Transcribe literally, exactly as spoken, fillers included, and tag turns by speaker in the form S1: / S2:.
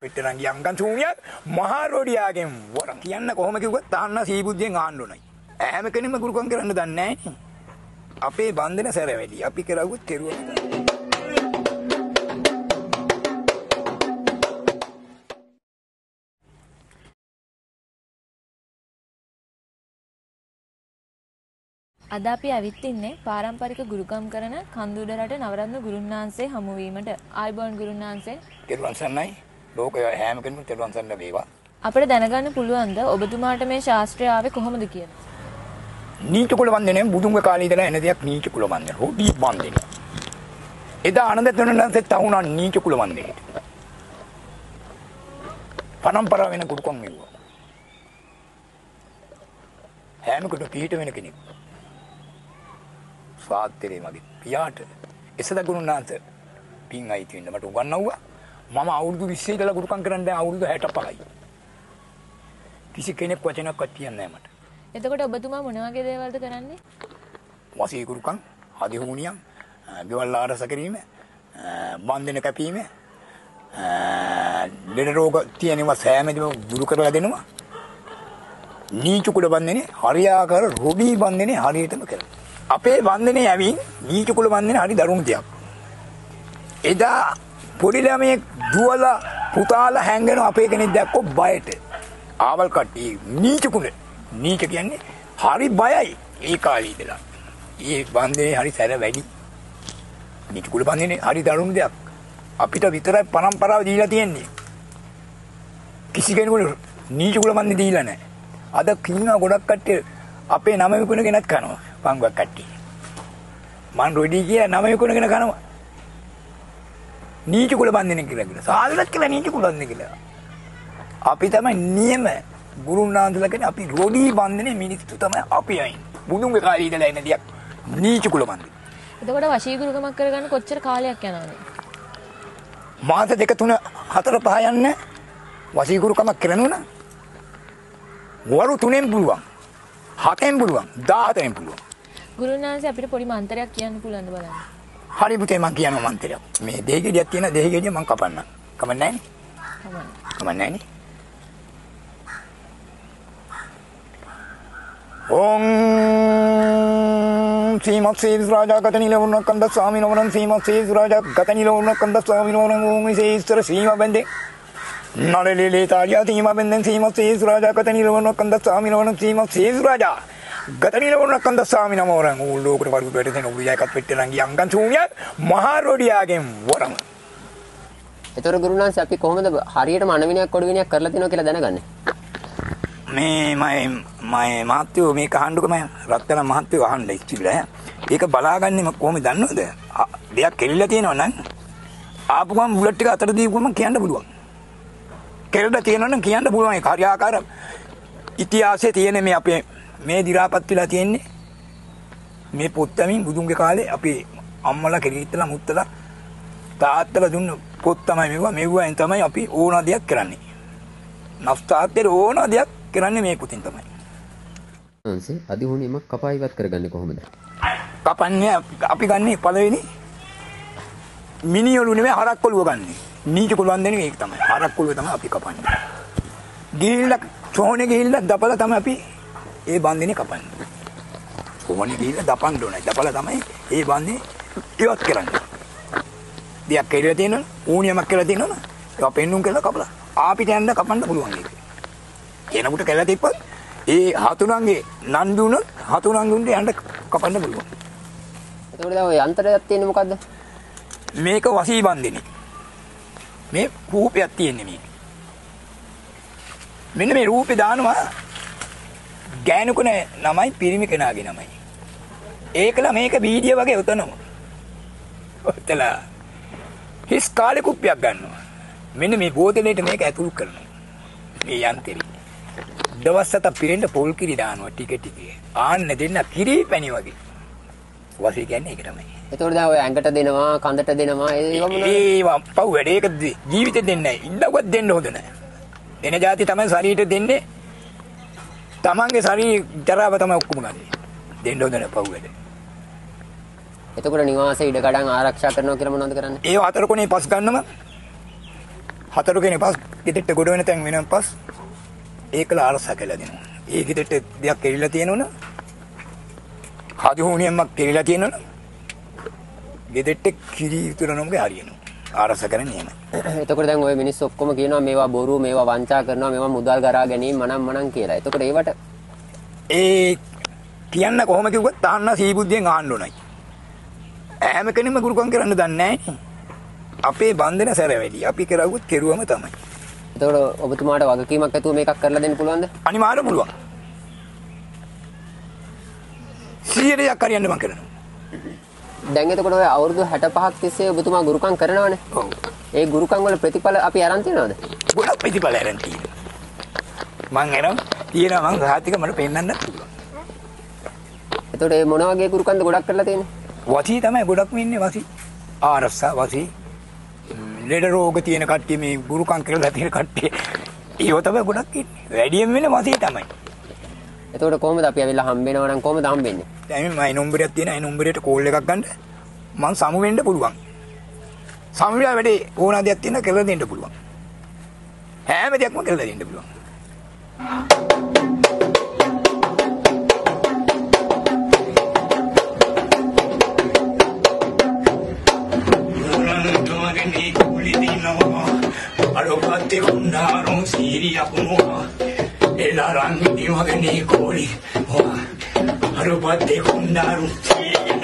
S1: පිටරන් යංගන් සූනියක් මහා රොඩියාගෙන් වර කියන්න කොහොම කිව්වත් තාන්න සීබුද්ධියෙන් ආන්න උනයි. ඈම කෙනෙක්ම ගුරුකම් කරන්න දන්නේ නැහැ. අපේ බන්ධන සැර වැඩි. අපි කරවුත් කෙරුවා.
S2: අද අපි ඇවිත් ඉන්නේ පාරම්පරික ගුරුකම් කරන කන්දුඩරට නවරත්න ගුරුන් වහන්සේ හමු වීමට. ආයුබෝවන් ගුරුන් වහන්සේ.
S1: කෙරුවන් සන්නයි. ලෝකයේ හැම කෙනෙකුම කෙරුවන් සන්න වේවා.
S2: අපිට දැනගන්න පුළුවන්ද ඔබතුමාට මේ ශාස්ත්‍රය ආවේ කොහොමද කියලා?
S1: නීච කුල වන්දනය බුදුන්ගේ කාලේ ඉඳලා එන දෙයක් නීච කුල වන්දනය. රොඩි වන්දනය. එදා ආනන්ද තෙරුණන්සේ තවුණා නීච කුල වන්දනයට. පරම්පරාව වෙන ගුරුකම් මෙව්වා. හැම කෙනෙකුට පිට වෙන කෙනෙක්. සාත්‍තරේ මගේ පියාට එසද ගුරුනාන්ත පින් අයිති වෙන්න මට උගන්වුවා. මම අවුරුදු විස්සේ ඉඳලා ගුරුකම් කරන්න දැන් අවුරුදු හැට පහයි. කිසි කෙනෙක් වචනයක්වත් කියන්නේ නැහැ මට.
S2: එතකොට ඔබතුමා මොන වගේ දේවල්ද කරන්නේ?
S1: වසී ගුරුකම්, හදිහුණියම්, ගෙවල් ආරස කිරීම, බන්ධන කැපීම, ලෙඩ රෝග තියෙනවා සෑමදම දුරු කරලා දෙනවා. නීච කුල බන්ධනේ හරියාකාර රොඩි බන්ධනේ හරියටම කරනවා. අපේ බන්ධනේ ඇවින් නීච කුල බන්ධනේ හරි දරුණු දෙයක්. එදා පොඩි ළමයෙක් දුවලා පුතාලා හැංගෙන අපේ කෙනෙක් දැක්කො බයට. ආවල් කට්ටිය නීච කුල. නීච කියන්නේ හරි බයයි ඒ කාලේ ඉඳලා. ඒ බන්ධනේ හරි සැර වැඩි. නීච කුල බන්ධනේ හරි දරුණු දෙයක්. අපිට විතරයි පරම්පරාව දීලා තියෙන්නේ. කිසි කෙනෙකුට නීච කුල බන්ධනේ දීලා නැහැ. අද කින්නා ගොඩක් කට්ටිය අපේ නම විකුණගෙනත් කනවා පංගුවක් කට්ටිය. මන් රොඩි කියලා නම විකුණගෙන කනවා. නීච කුල බන්ධනේ කියලා කියලා. සාදලත් කියලා නීච කුල බන්ධනේ කියලා. අපි තමයි නියම ගුරුනාන්දලා කියන්නේ අපි රොඩි බන්ධනේ මිනිස්සු තමයි අපි අයින්. බුදුන්ගේ කාලේ ඉඳලා එන දියක් නීච කුල බන්ධනේ.
S2: එතකොට වශී ගුරුකමක් කරගන්න කොච්චර කාලයක් යනවද?
S1: මාස දෙක තුන හතර පහ යන්න වශී ගුරුකමක් කරනවා නම් වරු තුනෙන් පුළුවන්. හතෙන් පුළුවන්. දහතෙන් පුළුවන්.
S2: ගුරුන් වහන්සේ අපිට පොඩි මන්ත්‍රයක් කියන්න පුළුවන්ද බලන්න.
S1: හරි පුතේ මං කියනවා මන්ත්‍රයක්. මේ දෙහිගෙඩියක් තියෙන දෙහිගෙඩිය මං කපන්නම්. කමන්නේ නැහැ නේ?
S2: කමන්නේ.
S1: කමන්නේ නැහැ නේ? ඕම් සීමත් සීස් රාජා ගතනිල වුණ කන්ද ස්වාමීන් වහන්සේ සීමත් සීස් රාජා ගතනිල වුණ කන්ද ස්වාමීන් වහන්සේ ඕම් සීස්තර සීම බෙන්දේ නලලේ තාරියා සීම බෙන්දෙන් සීමත් සීස් රාජා ගතනිල වුණ කන්ද ස්වාමීන් වහන්සේ සීමත් සීස් රාජා ගතනිල වුණ කන්ද ස්වාමීන් වහන්සේ ඕ ලෝකට වරු බෙට දෙන උරියකත් පිටරන් යංගන් සූනියක් මහා රොඩියාගෙන් වරම.
S3: ඒතර ගුරුනාන්සේ අපි කොහොමද හරියටම අනවිනයක් කොඩවිනයක් කරලා තිනවා කියලා දැනගන්නේ?
S1: මේ මම මම මහත්තයෝ මේක අහන්නකො මම රත්තරන් මහත්තයෝ අහන්න ඉතිරිලා. ඒක බලාගන්නේ කොහොමද දන්නවද? දෙයක් කෙලිලා තියෙනවා නම් ආපු ගමන් බුලට් ටික අතට දීපුවම කියන්න පුළුවන්. කෙලලා තියෙනවා නම් කියන්න පුළුවන්. ඒක හරියාකාර ඉතිහාසයේ තියෙන මේ අපේ මේ දි รา පත් වෙලා තියෙන්නේ මේ පොත්තමින් බුදුන්ගේ කාලේ අපේ අම්මලා කෙලිටලා මුත්තලා තාත්තලා දුන්න පොත් තමයි මෙවුවා. මෙවුවෙන් තමයි අපි ඕන දෙයක් කරන්නේ. නස්තාත්තේ ඕන දෙයක් කරන්නේ මේ පුතින් තමයි.
S3: අන්සේ අදිහුණියම කපා ඉවත් කරගන්නේ කොහොමද?
S1: කපන්නේ අපි ගන්නේ පළවෙනි මිනිඔලු නෙමෙයි හරක් කොළුව ගන්නෙ. නීච කොළුවන් දෙන්නේ ඒක තමයි. හරක් කොළුව තමයි අපි කපන්නේ. ගිහිල්ලා සෝනේ ගිහිල්ලා දපලා තමයි අපි ඒ බන්දිනේ කපන්නේ. සෝනේ ගිහිල්ලා දපන්න ඕනේ. දපලා තමයි ඒ බන්දේ ඉවත් කරන්නේ. දෙයක් කියලා තියෙනවනේ ඌණියමක් කියලා තියෙනවනේ. ඒක පෙන්නුම් කරලා කපලා ආපිට යන්න කපන්න පුළුවන් ඒක. කෙනෙකුට කැල්ල තිබ්බත් ඒ හතුරුන්ගේ නන්දු උනොත් හතුරුන්ගුන්ට යන්න කපන්න පුළුවන්.
S3: එතකොට දැන් ඔය යන්ත්‍රයක් තියෙන්නේ මොකද්ද?
S1: මේක වසී බන්දිනේ. මේ රූපයක් තියෙන්නේ මේක. මෙන්න මේ රූපේ දානවා ගෑනුකනේ ළමයි පිරිමි කෙනාගේ ළමයි. ඒකලා මේක වීඩියෝ වගේ උතනවා. ඔතලා හිස් කාලේ කුප්පියක් ගන්නවා. මෙන්න මේ බෝතලෙට මේක ඇතුල් කරනවා. මේ යන්ත්‍රය. දවස් හත පිරෙන්න පොල් කිරි දානවා ටික ටික. ආන්න දෙන්න කිරි පැණි වගේ. වසී කියන්නේ ඒක තමයි.
S3: එතකොට දැන් ඔය ඇඟට දෙනවා, කඳට දෙනවා, ඒවා මොනවද?
S1: ඒවා පව් වැඩ ඒක ජීවිතේ දෙන්නේ නැහැ. ඉන්නවත් දෙන්න හොඳ නැහැ. දෙන જાති තමයි ශරීරෙට දෙන්නේ. තමන්ගේ ශරීර ජරාව තමයි ඔක්කොම ගන්නේ. දෙන්න හොඳ නැහැ පව් වැඩ.
S3: එතකොට නිවාස ඉඩකඩම් ආරක්ෂා කරනවා කියලා මොනවද කරන්නේ?
S1: ඒ හතර කොනේ පස් ගන්නම හතර කෙනෙක් පස් ගෙදරට ගොඩ වෙන තැන් වෙනන් පස් ඒකල අරසා කියලා දෙනවා. ඒ ගෙදරට දෙයක් කෙරිලා තියෙනවනේ. හදු හුණියම්මක් කෙරිලා තියෙනවනේ. ගෙදරට කිරි විතරනොම්ගේ හරියනවා. අරසා කරන්නේ එහෙමයි.
S3: එතකොට දැන් ওই මිනිස්සු ඔක්කොම කියනවා මේවා බොරු, මේවා වංචා කරනවා, මේවා මුදල් ගරා ගැනීම මනම් මනම් කියලා. එතකොට ඒවට
S1: ඒ කියන්න කොහොම කිව්වත් තාන්න සීබුද්ධියෙන් ආන්න ඕනයි. හැම කෙනෙක්ම ගුරුකම් කරන්න දන්නේ නැහැ. අපේ බන්ධන සැර වැඩි. අපි කරවුත් කෙරුවම තමයි.
S3: එතකොට ඔබතුමාට වගකීමක් ඇතුව මේකක් කරලා දෙන්න පුළුවන්ද?
S1: අනිවාර්ය පුළුවන්. සියයට හරියන්න මම කරනවා.
S3: දැන් එතකොට ඔය අවුරුදු හැටපහක් තිස්සේ ඔබතුමා ගුරුකම් කරනවනේ.
S1: ඔව්.
S3: ඒ ගුරුකම් වල ප්‍රතිඵල අපි අරන් තියනවද?
S1: ගොඩක් ප්‍රතිඵල අරන් තියෙනවා. මං එනම් තියෙනවා මං සාහිතික මට පෙන්නන්න පුළුවන්.
S3: එතකොට මේ මොන වගේ ගුරුකම්ද ගොඩක් කරලා තියෙන්නේ?
S1: වසී තමයි ගොඩක්ම ඉන්නේ වසී. ආරස්සා වසී. ලෙඩ රෝග තියෙන කට්ටිය මේ ගුරුකම් කරලා තියෙන කට්ටිය. ඒව තමයි ගොඩක් ඉන්නේ. වැඩියෙන් වෙන්නේ වසී තමයි.
S3: එතකොට කොහොමද අපි ඇවිල්ලා හම්බෙනවා නම් කොහොමද හම්බෙන්නේ?
S1: දැන් මම නම්බරයක් තියෙන ඒ නම්බරයට කෝල් එකක් ගන්න මං සමු වෙන්න පුළුවන්. සමු වෙලා වැඩේ ඕන දෙයක් තියෙන කරලා දෙන්න පුළුවන්. හැම දෙයක්ම කරලා දෙන්න පුළුවන්. Alopate kundaron siria kunoa elaran diwagani koli alopate kundaron siria